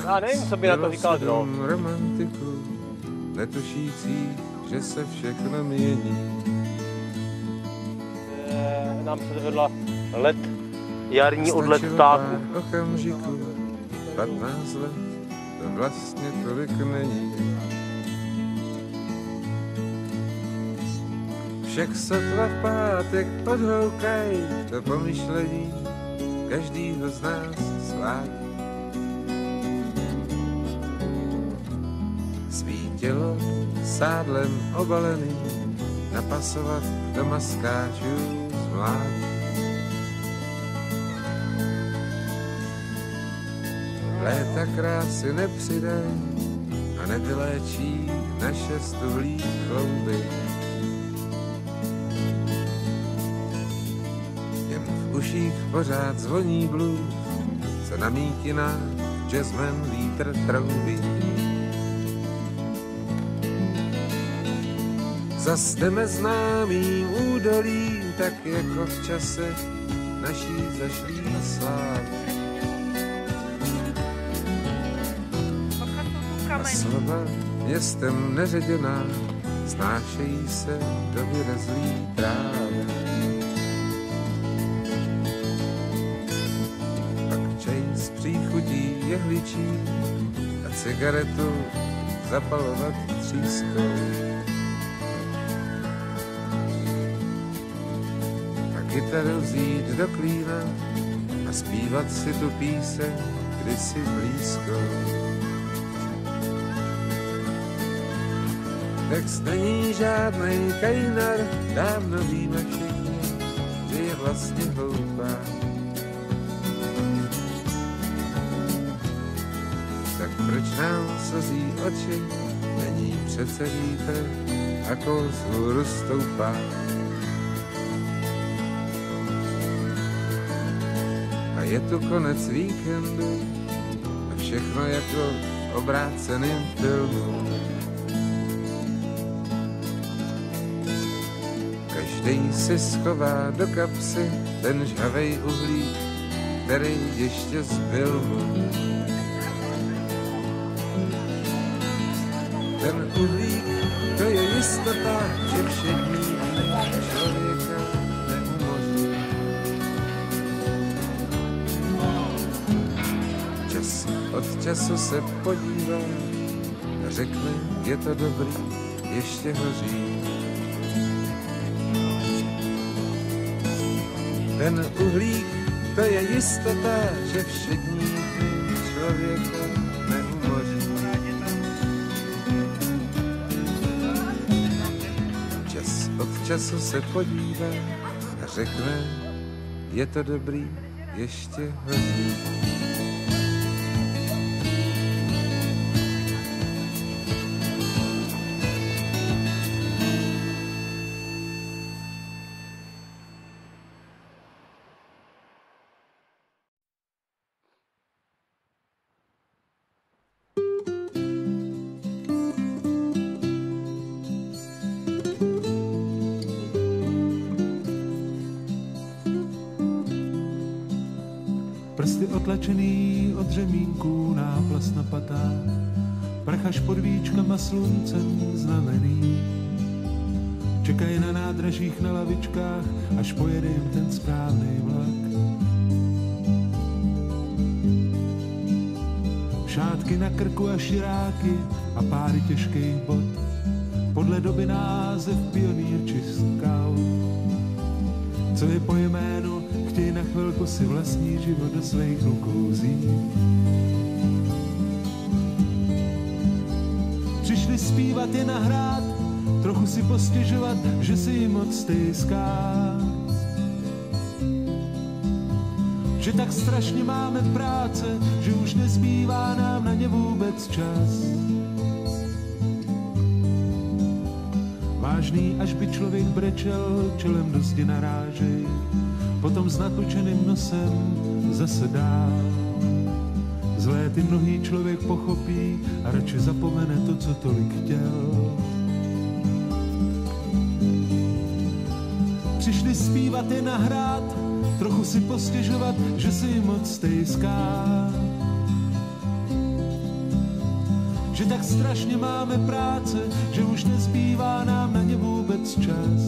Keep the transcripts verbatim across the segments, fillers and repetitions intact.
Já nevím, co by na to říkal Dron. Romantiku, netušící, že se všechno mění. E, nám se dovedla let, jarní odlet ptáků. Okamžiku, patnáct let, to vlastně tolik není. Však sotva v pátek odhoukaj, to pomyšlení každýho z nás svádí. Svý tělo sádlem obalený, napasovat do maskáčů z mládí. Léta krásy nepřidaj a nevyléčí naše stuhlý klouby. Jen v uších pořád zvoní blues, co na mítinách jazzman vítr troubí. Zas jdeme známým údolím, tak jako v čase naší zašlý slávy. A slova městem neředěná snášejí se do vyrezlý trávy. Pak čaj s příchutí jehličí a cigaretu zapalovat třískou. Kytaru vzít do klína a zpívat si tu píseň kdysi blízkou. Text není žádnej kajnar, dávno víme všichni, že je vlastně hloupá. Tak proč nám slzí oči, není přece vítr a kous hůru stoupá. Je tu konec víkendu a všechno jako v obráceným filmu. Každý si schová do kapsy ten žhavej uhlík, který ještě zbyl mu. Ten uhlík, to je jistota, že všední člověka neumožní. Od času se podívá a řekne, je to dobrý, ještě hoří. Ten uhlík, to je jistota, že všední člověka neumoří. Čas od času se podívá a řekne, je to dobrý, ještě hoří. Prsty otlačený od řemínků, náplast na patách, prach až pod víčkama sluncem znamený. Čekají na nádražích, na lavičkách, až pojede jim ten správný vlak. Šátky na krku a širáky a páry těžkých bot, podle doby název pionýr či scout. Co je po jménu, chtějí na chvilku si vlastní život do svých rukou vzít. Přišli zpívat je nahrát, trochu si postěžovat, že si jim moc stejská. Že tak strašně máme práce, že už nezbývá nám na ně vůbec čas. Vážný, až by člověk brečel, čelem do zdi narážej, potom s natlučeným nosem zase dál. Zlé ty mnohý člověk pochopí a radši zapomene to, co tolik chtěl. Přišli zpívat je nahrát, trochu si postěžovat, že si jim moc stejská. že tak strašně máme práce, že už nezbývá nám na ně vůbec čas.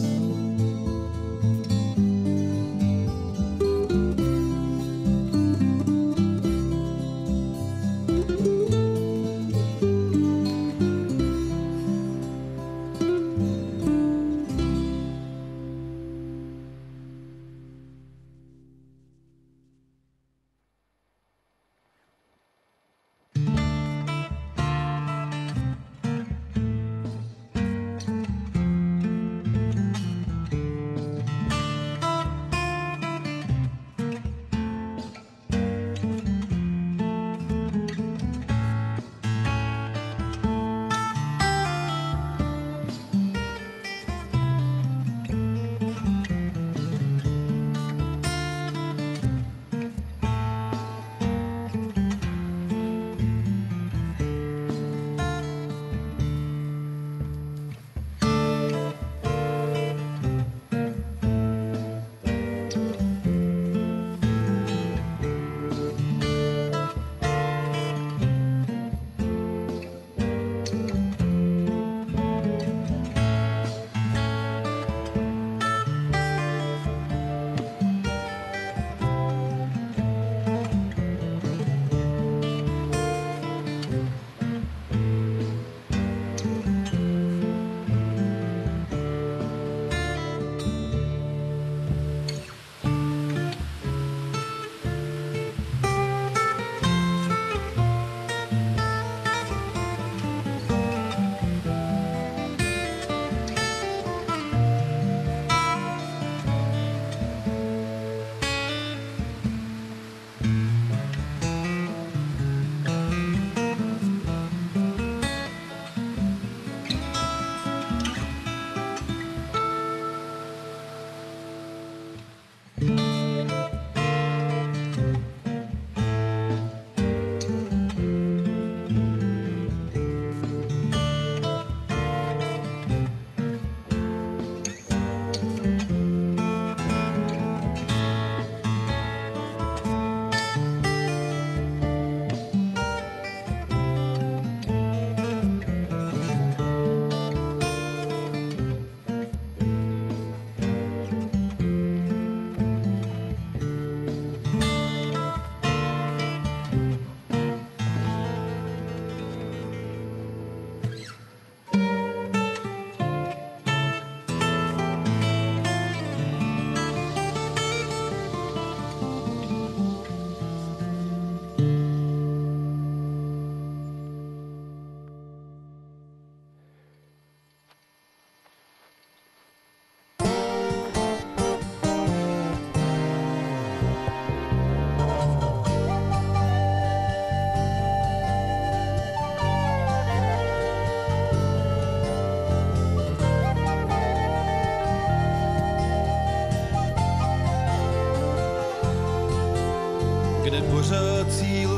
Pořád cíl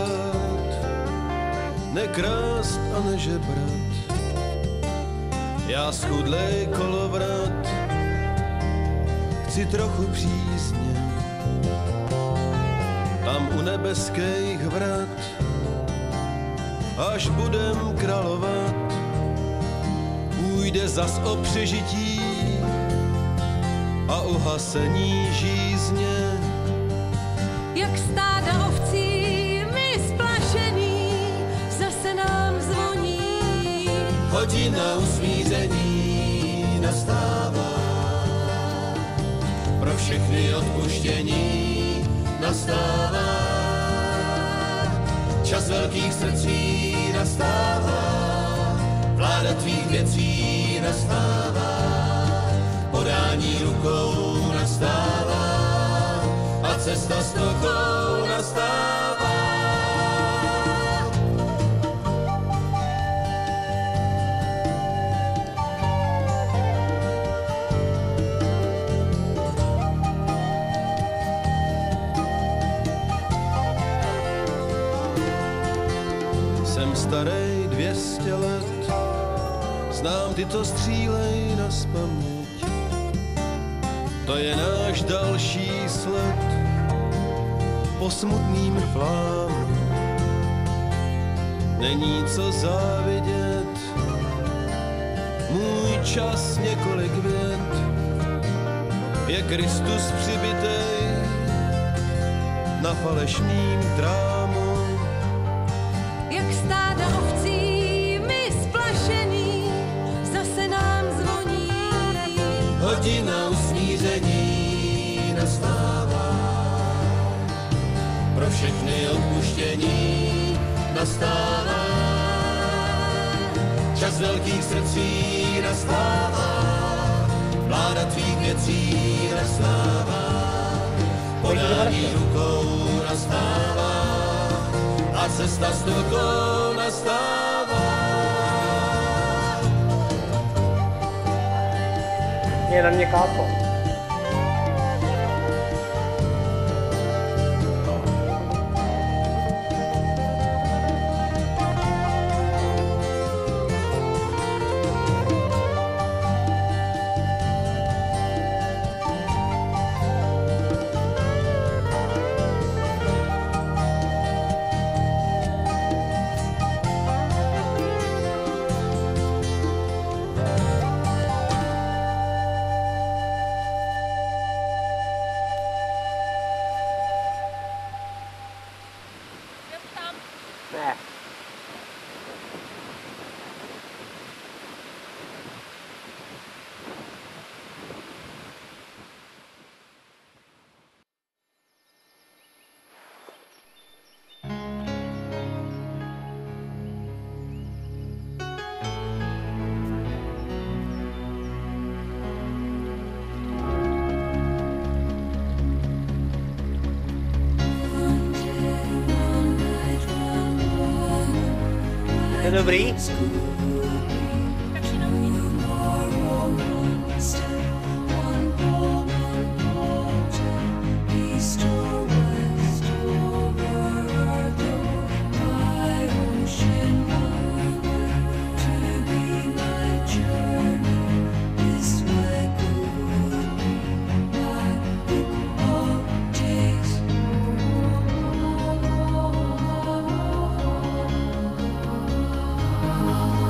brát, nekrást a nežebrat. Já schudlej kolovrat, chci trochu přízně. Tam u nebeských vrat, až budem královat, půjde zas o přežití a uhasení žízně. Jak stáda ovcí, my splašený, zase nám zvoní. Hodina usmíření nastává, pro všechny odpuštění nastává. Čas velkých srdcí nastává, vláda tvých věcí nastává, podání rukou nastává a cesta stokou nastává. Jsem starej dvě stě let, znám tyto střílej nazpaměť. To je náš další sled po smutným flámu. není co závidět. Můj čas několik vět, je Kristus přibitej na falešným drámu. Jak stáda ovcí my splašený, zase nám zvoní. Hodina usmíření nastává, pro všechny odpuštění nastává. Čas velkých srdcí nastává, vláda tvých věcí nastává, podání rukou nastává a cesta s rukou nastává. Je na mě kápo. Ne. Je dobrý? Oh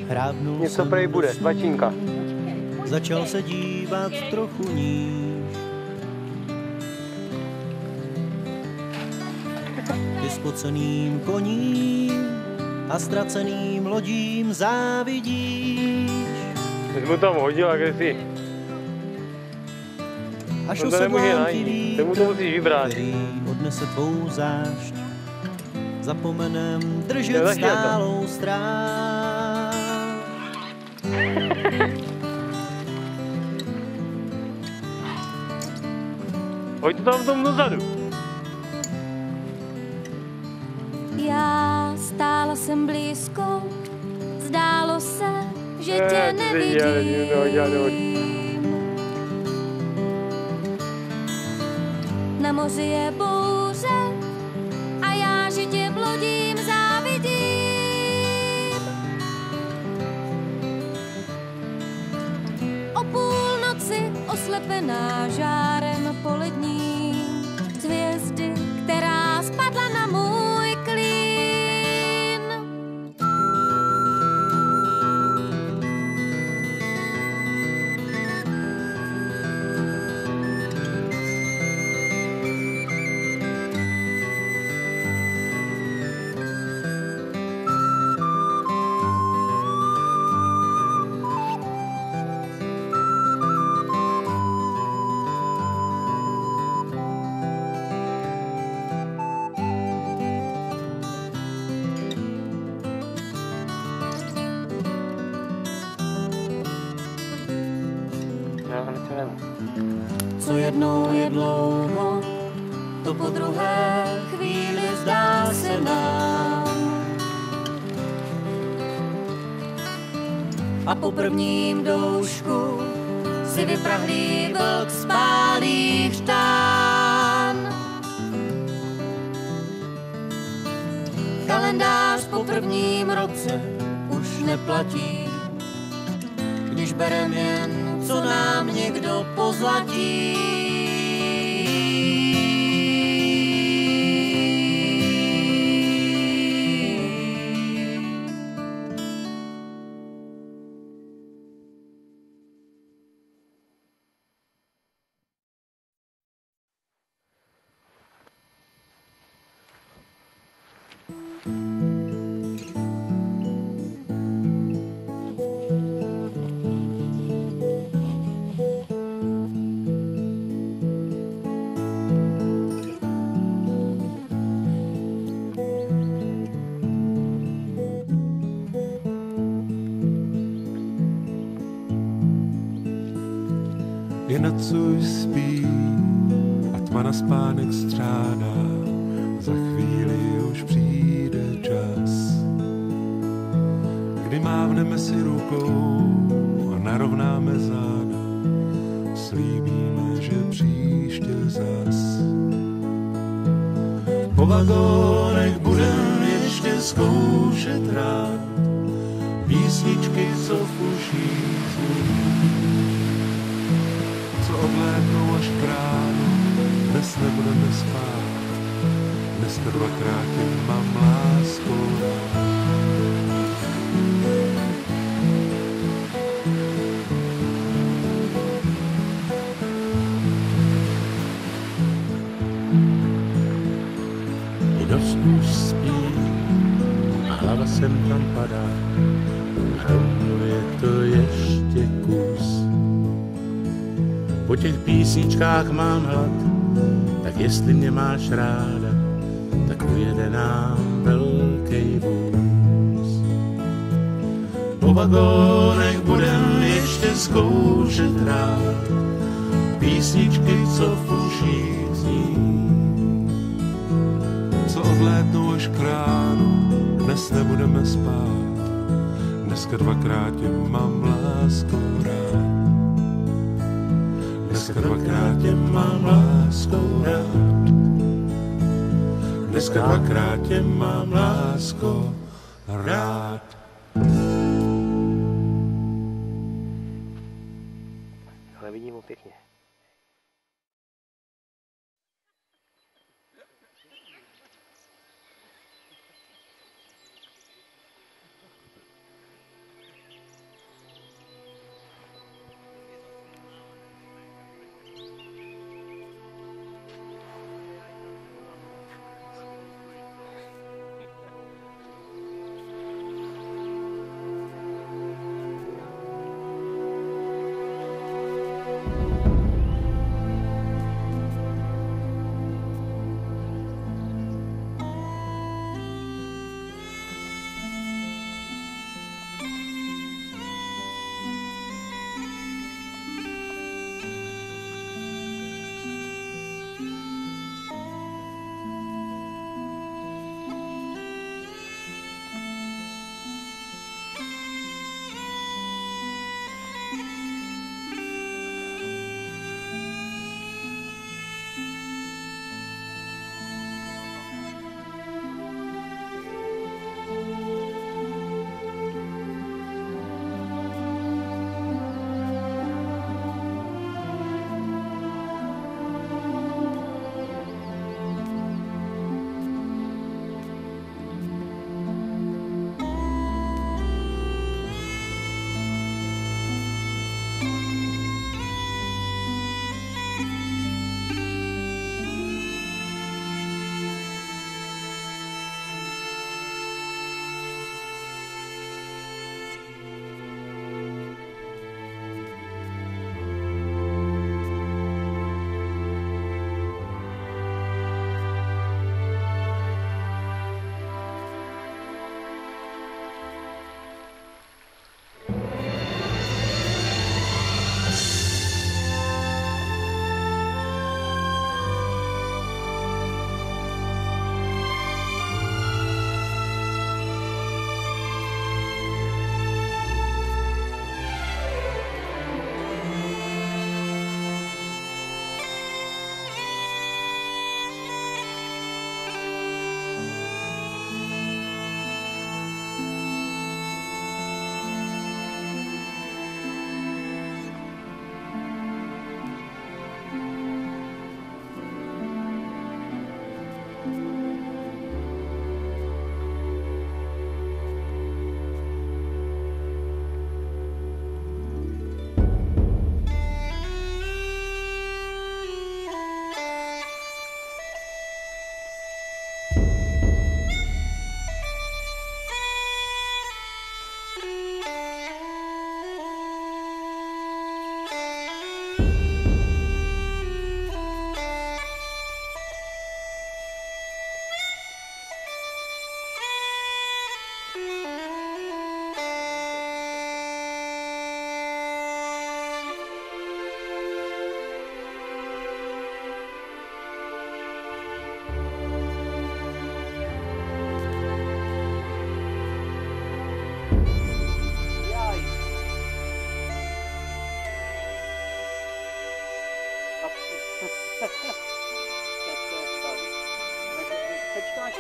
hrábnul Něco jsem prej do bude, snů. svačinka. Začal se dívat trochu níž. Ty spoceným koním a ztraceným lodím závidíš. Ty jsi mu tam hodil a kde jsi? Až On to nemůže osedlám ti najít, ty mu to vítr, musíš vybrat. který odnese tvou zášť. Zapomenem Jo, držet taky je to. stálou stráž. Hoď to tam v tom dozadu. Já stála jsem blízko, zdálo se, že Ne, tě ty jsi dělal, no, dělal, no. nevidím. Na moři je bouře a já, že tě v lodím závidím. O půlnoci oslepená žárem poledním z hvězdy, která spadla na můj klín. Já to nevím. Co jednou je dlouho, to po druhé chvíli zdá se nám. A po prvním doušku si vyprahlý vlk spálí chřtán. Kalendář po prvním roce už neplatí, když berem jen, co nám někdo pozlatí. Je noc už spí a tma na spánek střádá. Za chvíli už přijde čas, kdy mávneme si rukou a narovnáme záda. Slíbíme, že příště zas po vagónech budem ještě zkoušet rád písničky, co v uších zní, co odlétnou až k ránu. Dnes nebudeme spát, dneska dvakrát tě mám láskou rád. Dost už spí a hlava sem tam padá. Hromno je to ještě kus. Po těch písničkách mám hlad, tak jestli mě máš ráda, tak ujede nám velký vůz. Po vagónech budem ještě zkoušet rád písničky, co v uších zní, Co odlétnou až k ránu, dnes nebudeme spát, dneska dvakrát tě mám láskou rád. Dneska dvakrát tě mám láskou rád. Dneska dvakrát tě mám láskou rád. Ale vidím ho pěkně.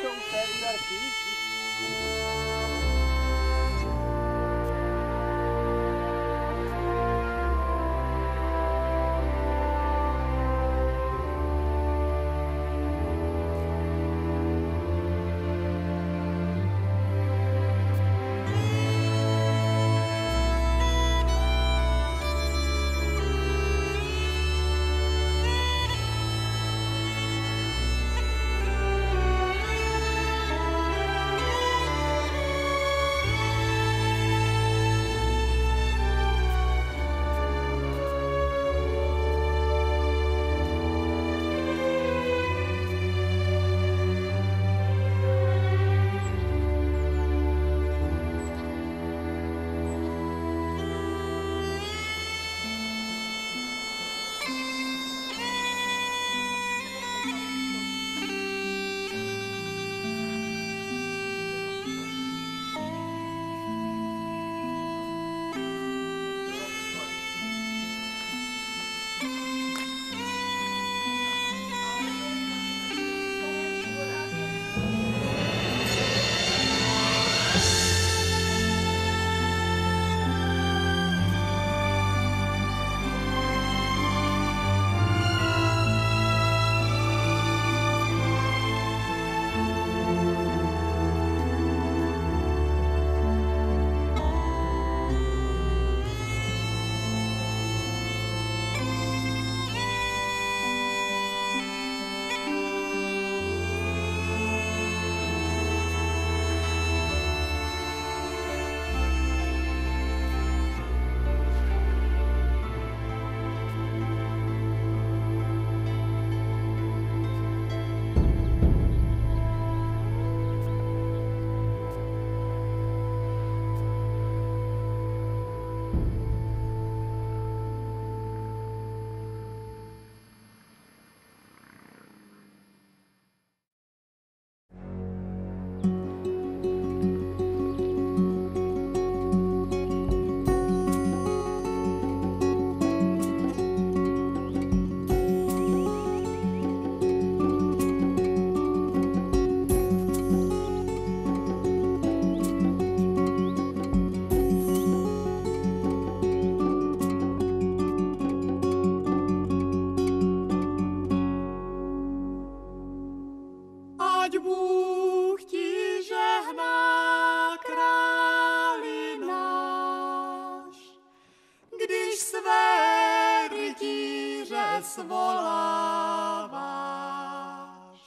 svoláváš.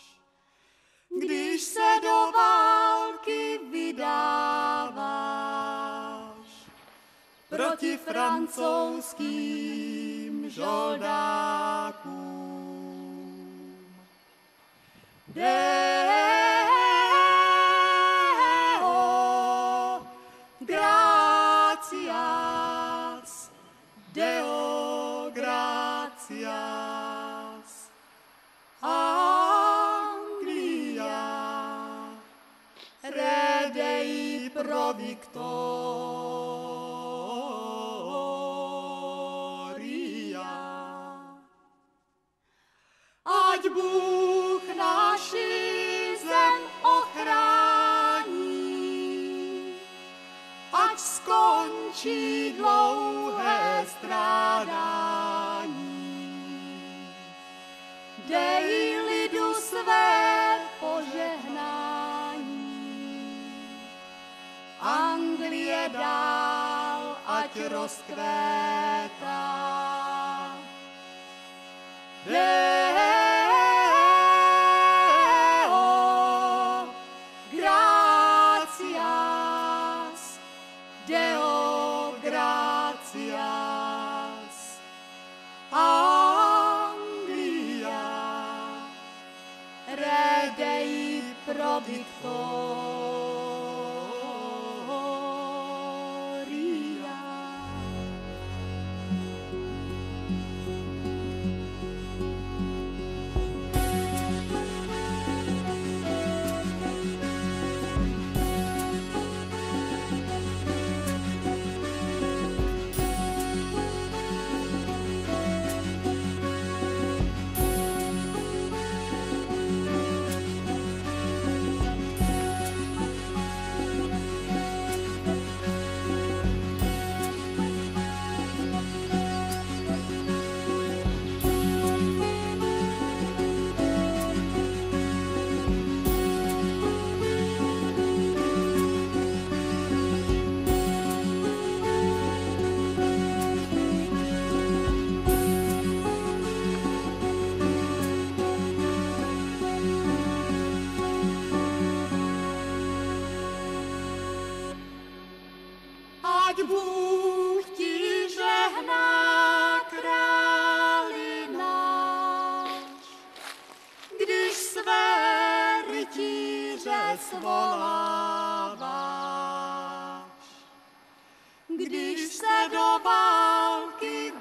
Když se do války vydáváš proti francouzským žoldákům. Deo gratias, Deo gratias, Anglia, redei pro Victoria. Ať Bůh naši zem ochrání, ať skončí dlouhé strádání. Dej lidu své požehnání, Anglie dál ať rozkvétá. Deo gratias, Deo gratias, Anglia, redei pro Victoria. svoláváš. Když se do války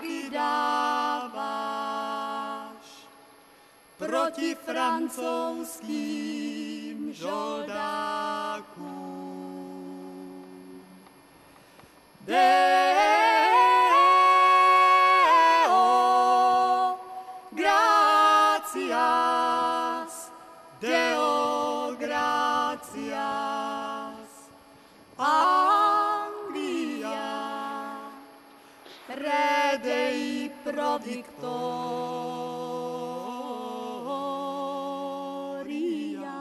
vydáváš proti francouzským žoldákům. Deo gratias, Deo gratias, Anglia, re Dei pro victoria.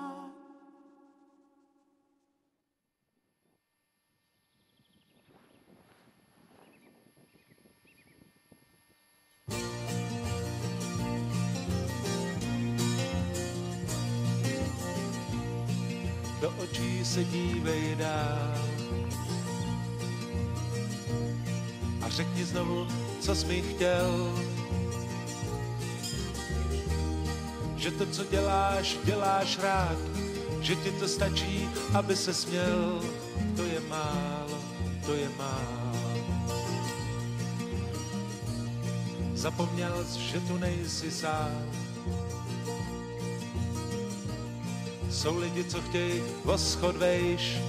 Do očí se dívej dál a řekni znovu, co jsi mi chtěl. Že to, co děláš, děláš rád, že ti to stačí, aby se směl. To je málo, to je málo. Zapomněl jsi, že tu nejsi sám. Jsou lidi, co chtějí o schod vejš.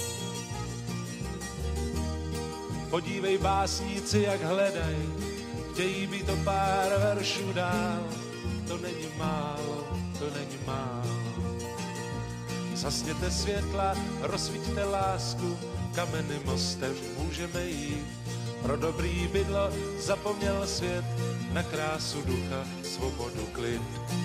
Podívej básníci, jak hledaj, chtějí být o pár veršů dál. To není málo, to není málo. Zasněte světla, rozsvíťte lásku, kamenným mostem můžeme jít. Pro dobrý bydlo zapomněl svět, na krásu ducha, svobodu, klid.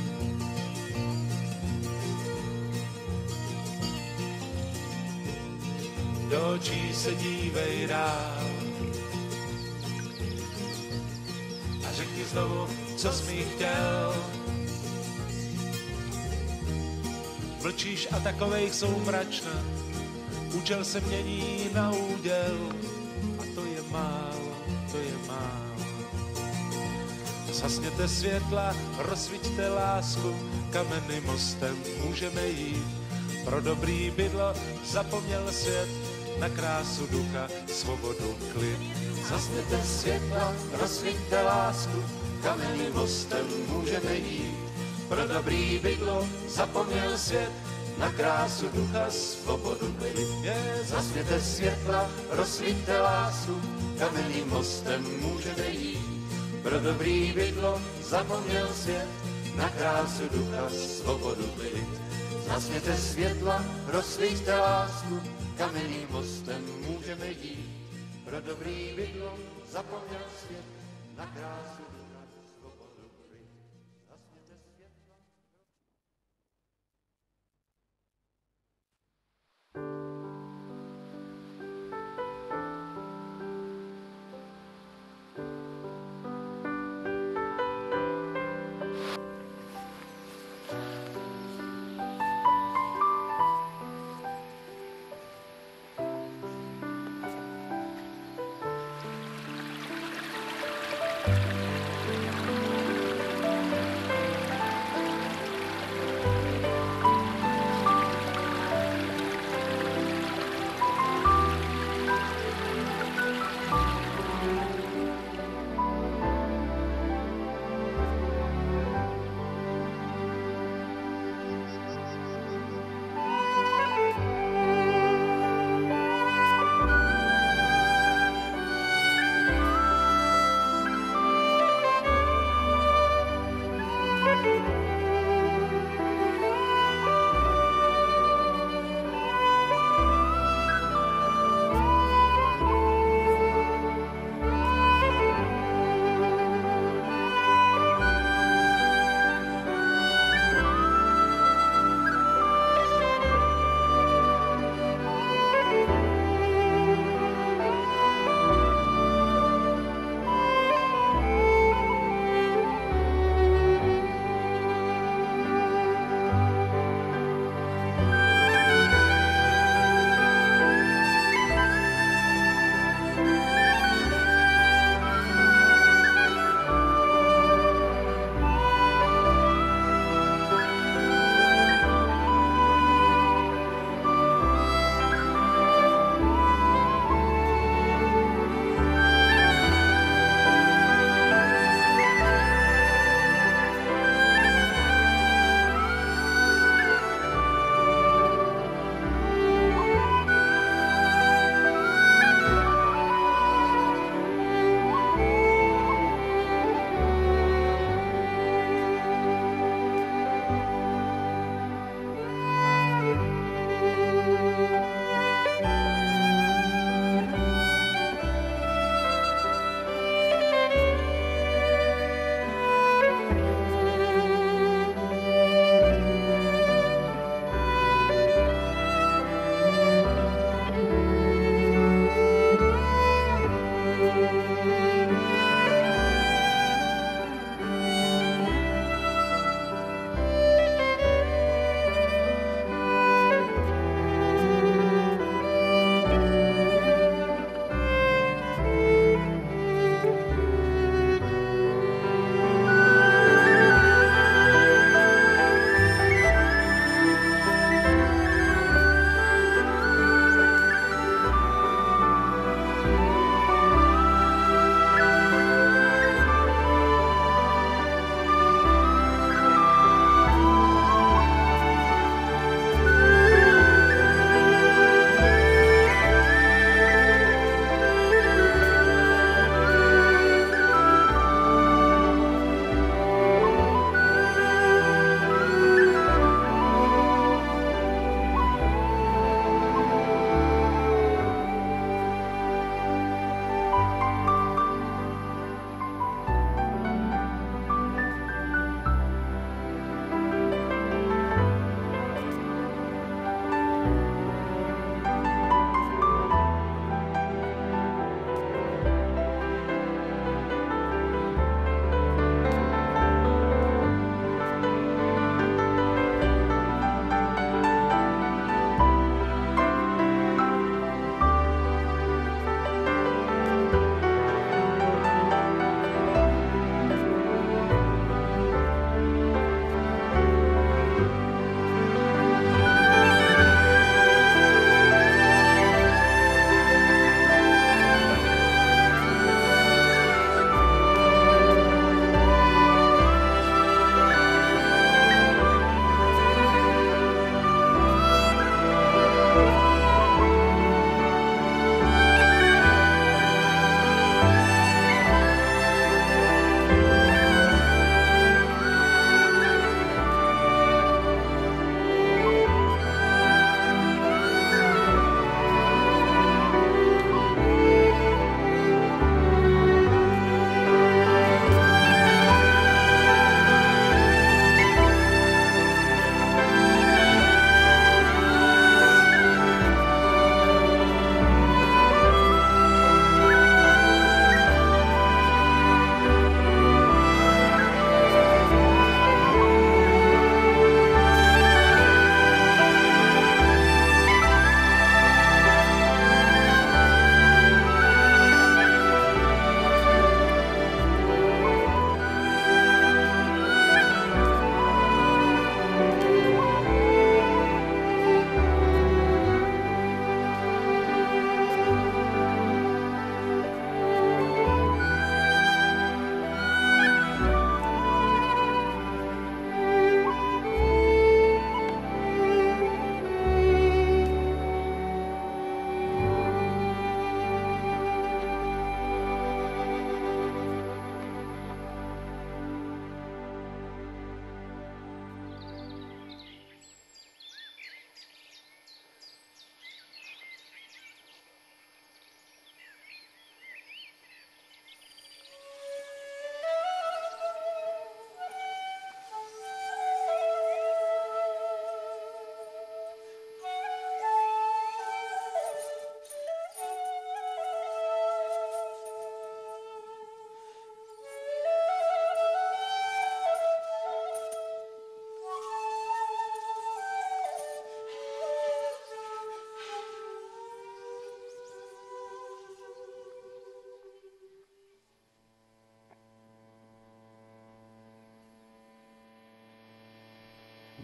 Do očí se dívej dál a řekni znovu, co jsi mi chtěl. Vlčíš a takovejch jsou mračna, účel se mění na úděl a to je málo, to je málo. Zasněte světla, rozsvíťte lásku, kamenným mostem můžeme jít. Pro dobrý bydlo zapomněl svět, na krásu ducha, svobodu, klid. Zasněte světla, rozsvíťte lásku, kamenným mostem můžeme jít. Pro dobrý bydlo zapomněl svět, na krásu ducha, svobodu, klid. Yeah, zasněte světla, rozsvíťte lásku, kamenným mostem můžeme jít. Pro dobrý bydlo zapomněl svět, na krásu ducha, svobodu, klid. Zasněte světla, rozsvíťte lásku, kamenným mostem můžeme jít. Pro dobrý bydlo zapomněl svět, na krásu ducha, svobodu, klid. Zasněte světla.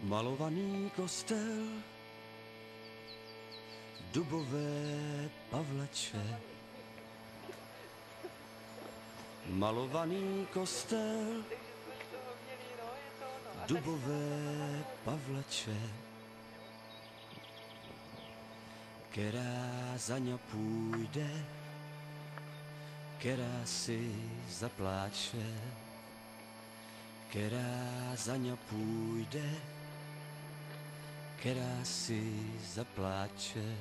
malovaný kostel, dubové pavlače. Malovaný kostel, dubové pavlače, která za ňa půjde, která si zapláče, která za ňa půjde, která si zapláče.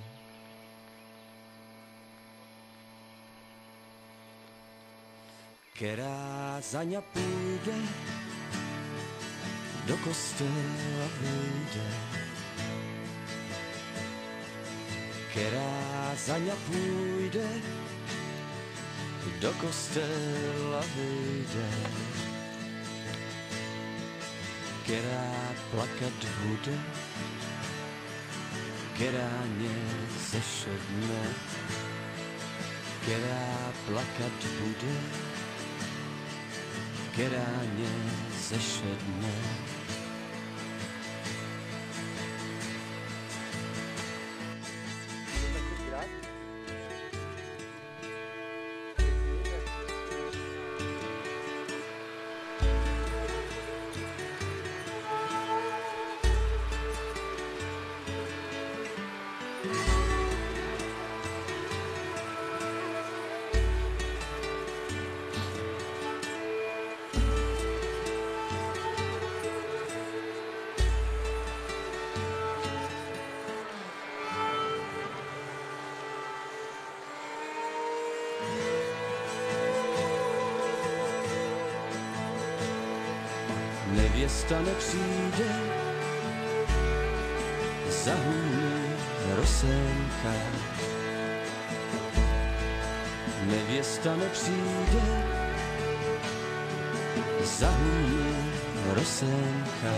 Která za ňa půjde, do kostela vejde. Která za ňa půjde, do kostela vejde. Která plakat bude, která ně zešedne. Která plakat bude, která ně zešedne. Nevěsta nepřijde, zahuní rosénka. Nevěsta nepřijde, zahuní rosénka.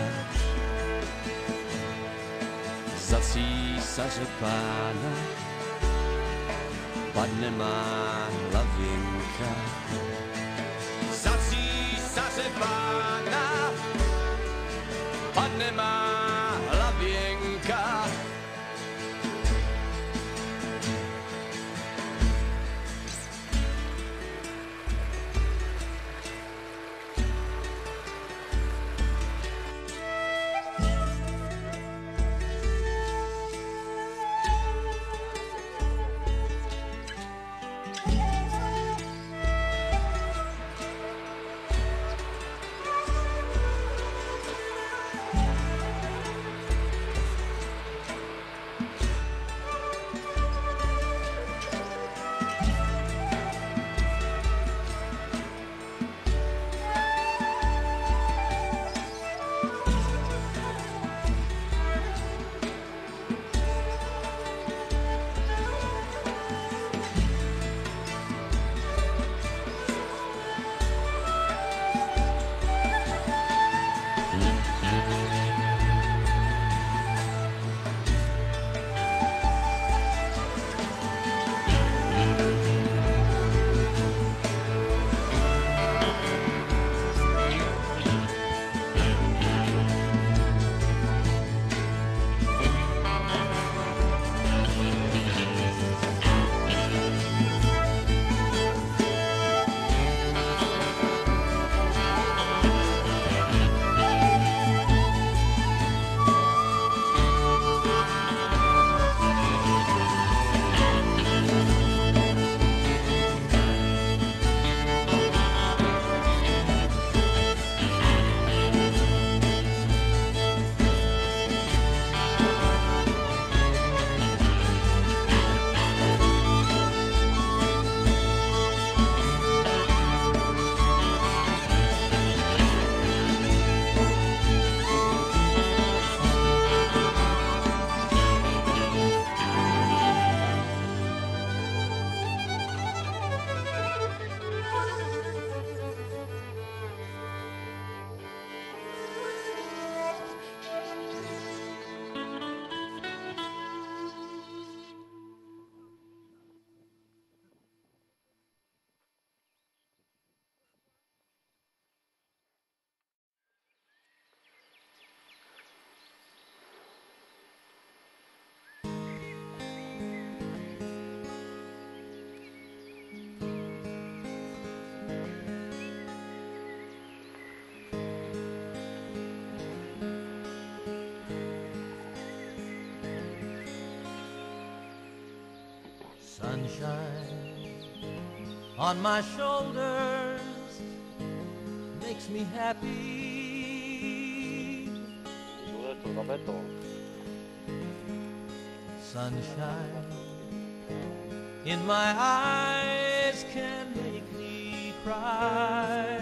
Za císaře pána padne má hlavinka. Za císaře pána padne má hlavěnka. Sunshine on my shoulders makes me happy. Sunshine in my eyes can make me cry.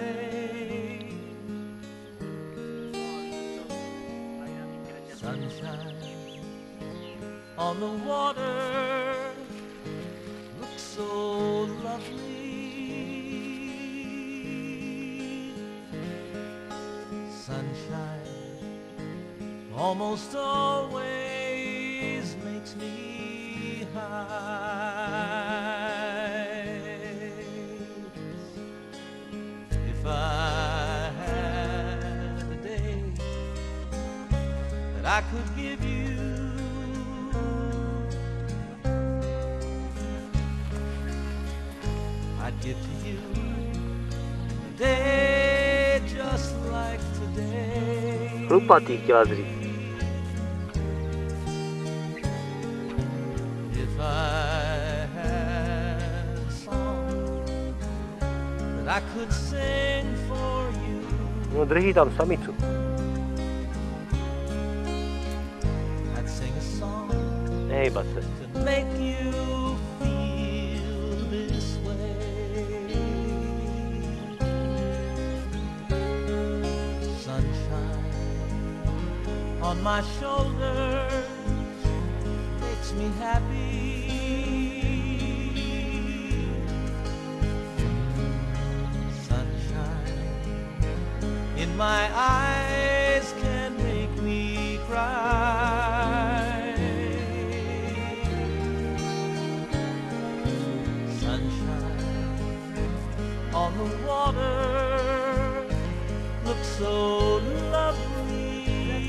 Sunshine on the water looks so lovely. Sunshine almost always makes me high. If I had a day that I could give you, I'd give to you a day just like today. Chlupatý kyadří. If I had a song that I could sing for you, No drží tam samicu. I'd sing a song Nehejba se. to make you feel this way. Sunshine on my shoulders makes me happy. Sunshine in my eyes can make me cry. Sunshine on the water looks so lovely.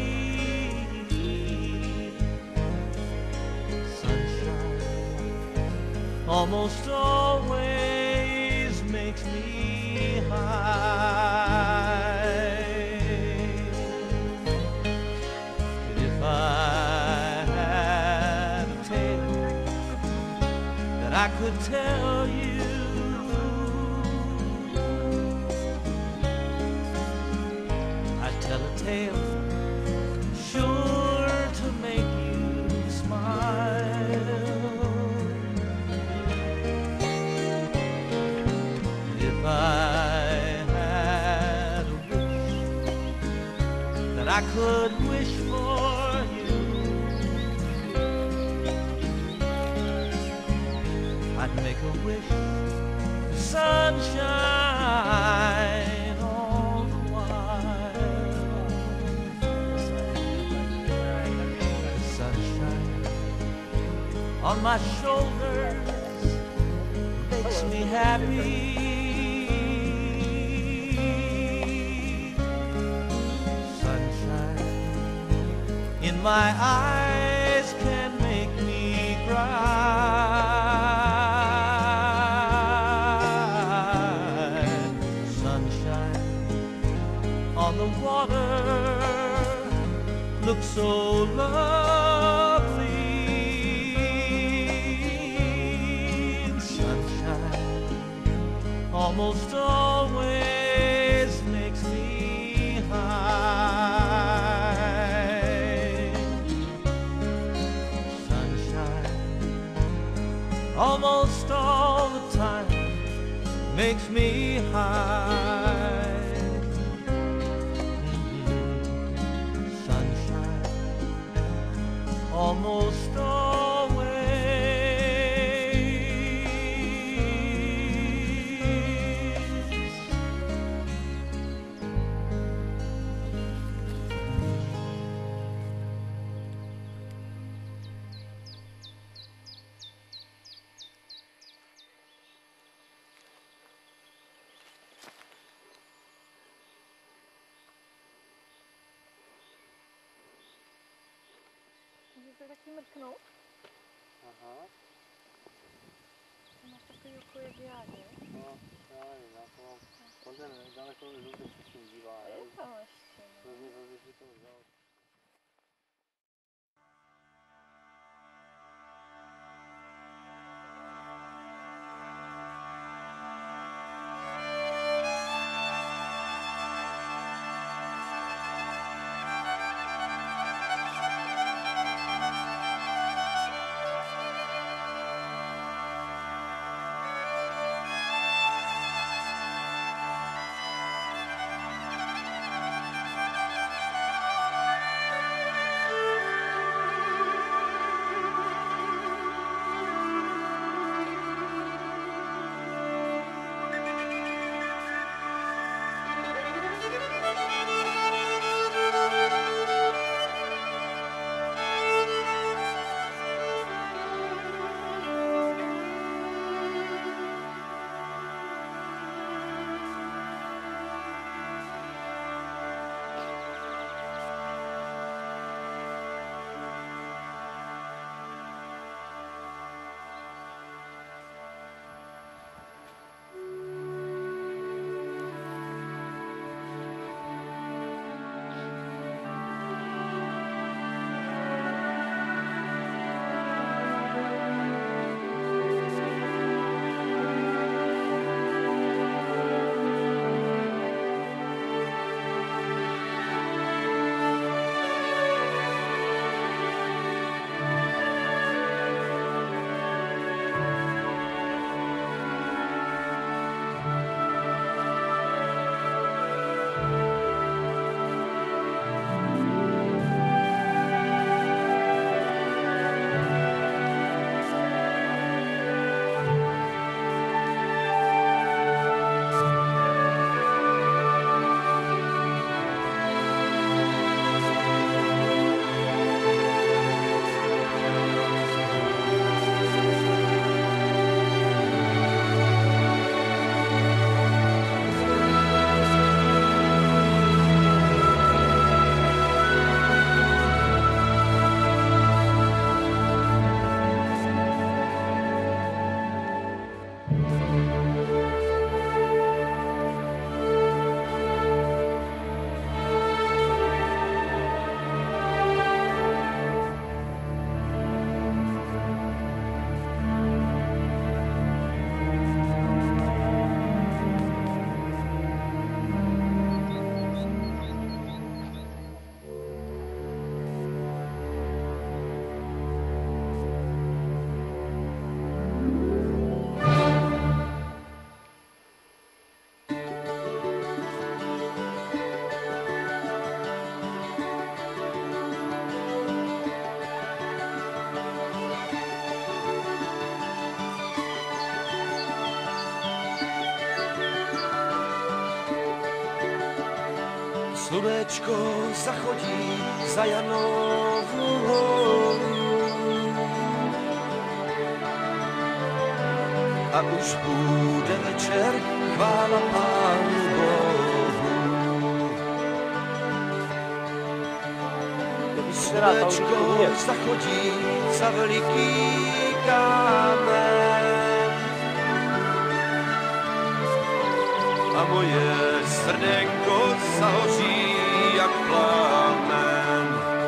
Sunshine almost always makes me high. If I had a tale that I could tell you, I'd tell a tale sure to make you smile. If I had a wish that I could wish for you, I'd make a wish for sunshine all the while. The sunshine on my shoulders makes me happy. Sunshine in my eyes can make me cry. Sunshine on the water looks so lovely. Sunshine almost always makes me high. Sunshine almost all the time makes me high. Mhm. Sunshine almost always. Můžu se taky mrknout? Aha. Máš takový oko jak já, že? No, já nevím, já to mám pozdě daleko lidů, když se s tím dívá. A je tam ještě, no. To mě to si to vzal. Slunečko zachodí za Janovu horu a už bude večer, chvála Pánu Bohu. Slunečko zachodí za veliký kámen a moje srdenko zahoří jak plamen.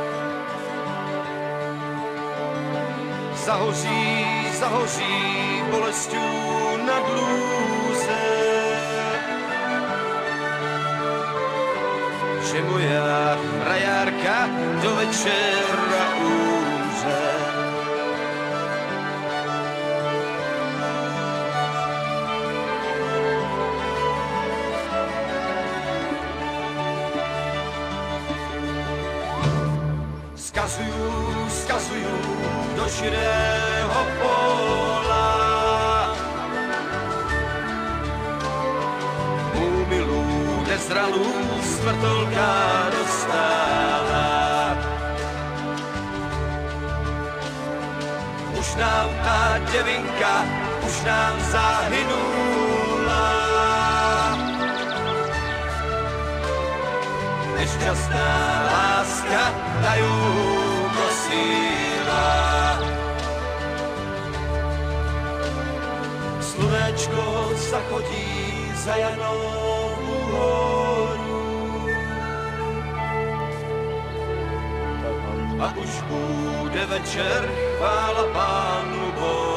Zahoří, zahoří bolestí na dlůze, že moja frajárka do večera umře. Skazuju, skazuju do širého pola. Mou milú nezralú smrtelka dostala. Už nám tá devinka, už nám zahynula. Nešťastná láska ta ju nosila. Slunečko zachodí za Janovu horu a už bude večer, chvála Pánu Bohu.